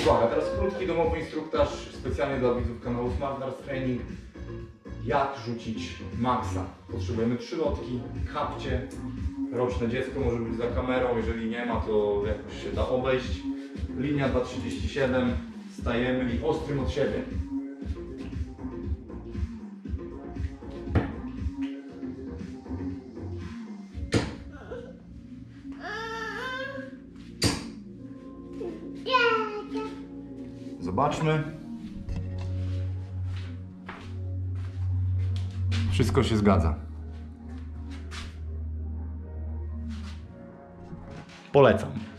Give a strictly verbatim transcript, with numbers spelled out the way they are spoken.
Uwaga, teraz krótki domowy instruktaż specjalnie dla widzów kanału Smart Darts Training. Jak rzucić maksa. Potrzebujemy trzy lotki, kapcie. Roczne dziecko może być za kamerą, jeżeli nie ma, to jakoś się da obejść. Linia dwa trzydzieści siedem, stajemy i ostrym od siebie. Zobaczmy. Wszystko się zgadza. Polecam.